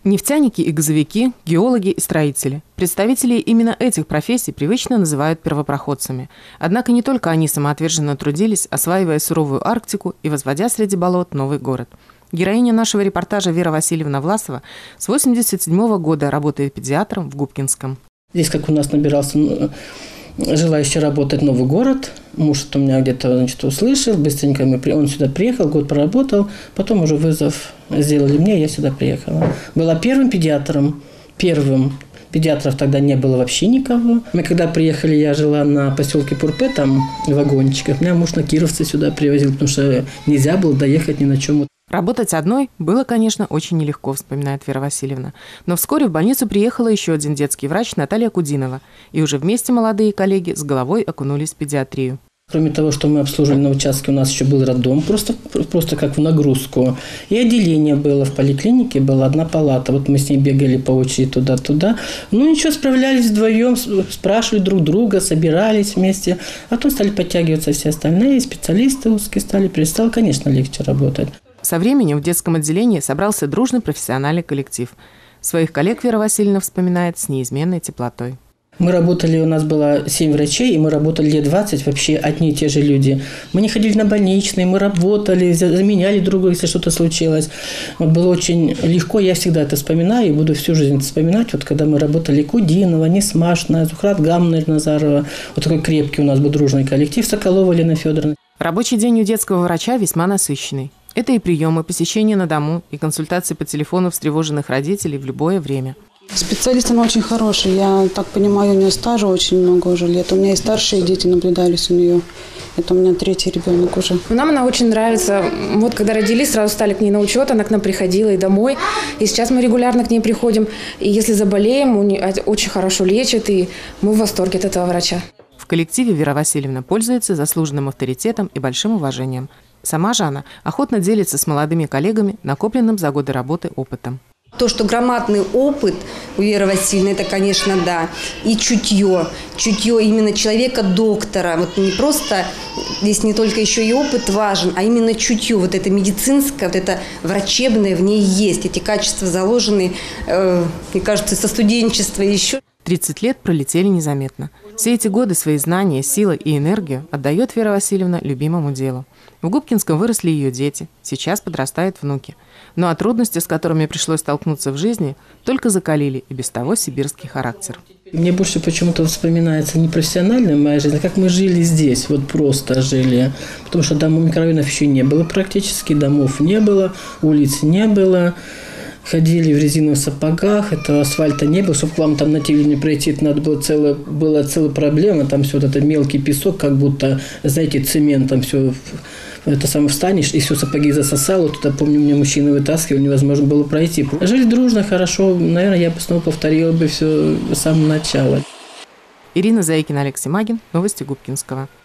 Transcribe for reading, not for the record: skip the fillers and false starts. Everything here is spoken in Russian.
Нефтяники и газовики, геологи и строители. Представители именно этих профессий привычно называют первопроходцами. Однако не только они самоотверженно трудились, осваивая суровую Арктику и возводя среди болот новый город. Героиня нашего репортажа Вера Васильевна Власова с 1987 года работает педиатром в Губкинском. Здесь, как у нас набирался желающий работать новый город, муж у меня где-то, услышал, быстренько он сюда приехал, год проработал, потом уже вызов сделали мне, я сюда приехала. Была первым педиатром, Педиатров тогда не было вообще никого. Мы когда приехали, я жила на поселке Пурпе, там в вагончиках. Меня муж на Кировце сюда привозил, потому что нельзя было доехать ни на чем. Работать одной было, конечно, очень нелегко, вспоминает Вера Васильевна. Но вскоре в больницу приехала еще один детский врач Наталья Кудинова. И уже вместе молодые коллеги с головой окунулись в педиатрию. Кроме того, что мы обслуживали на участке, у нас еще был роддом, просто как в нагрузку. И отделение было в поликлинике, была одна палата. Вот мы с ней бегали по очереди туда-туда. Ну ничего, справлялись вдвоем, спрашивали друг друга, собирались вместе. А потом стали подтягиваться все остальные, специалисты узкие стали, перестало, конечно, легче работать. Со временем в детском отделении собрался дружный профессиональный коллектив. Своих коллег Вера Васильевна вспоминает с неизменной теплотой. Мы работали, у нас было 7 врачей, и мы работали лет 20, вообще одни и те же люди. Мы не ходили на больничные, мы работали, заменяли друг друга, если что-то случилось. Вот было очень легко, я всегда это вспоминаю и буду всю жизнь вспоминать. Вот когда мы работали Кудинова, Несмашная, Зухрат Гамна, Назарова. Вот такой крепкий у нас был дружный коллектив, Соколова Лена Федоровна. Рабочий день у детского врача весьма насыщенный. Это и приемы, посещения на дому, и консультации по телефону встревоженных родителей в любое время. Специалист она очень хороший. Я так понимаю, у нее стажа очень много уже лет. У меня и старшие дети наблюдались у нее. Это у меня 3-й ребенок уже. Нам она очень нравится. Вот когда родились, сразу стали к ней на учет. Она к нам приходила и домой. И сейчас мы регулярно к ней приходим. И если заболеем, очень хорошо лечат. И мы в восторге от этого врача. В коллективе Вера Васильевна пользуется заслуженным авторитетом и большим уважением. Сама же она охотно делится с молодыми коллегами накопленным за годы работы опытом. То, что громадный опыт у Веры Васильевны, это, конечно, да. И чутье именно человека-доктора. Вот не просто, здесь не только еще и опыт важен, а именно чутье. Вот это медицинское, вот это врачебное в ней есть. Эти качества заложены, мне кажется, со студенчества еще. 30 лет пролетели незаметно. Все эти годы свои знания, силы и энергию отдает Вера Васильевна любимому делу. В Губкинском выросли ее дети, сейчас подрастают внуки. Ну а трудности, с которыми пришлось столкнуться в жизни, только закалили и без того сибирский характер. Мне больше почему-то вспоминается не профессиональная моя жизнь, а как мы жили здесь, вот просто жили. Потому что домов, микрорайонов еще не было практически, домов не было, улиц не было. Ходили в резиновых сапогах, этого асфальта не было, чтобы к вам там на телевидении пройти, надо было была целая проблема, там все вот это мелкий песок, как будто, знаете, цемент, там все, это самое встанешь, и все сапоги засосало, туда, помню, мне мужчины вытаскивали, невозможно было пройти. Жили дружно, хорошо, наверное, я бы снова повторила бы все с самого начала. Ирина Заикина, Алексей Магин, новости Губкинского.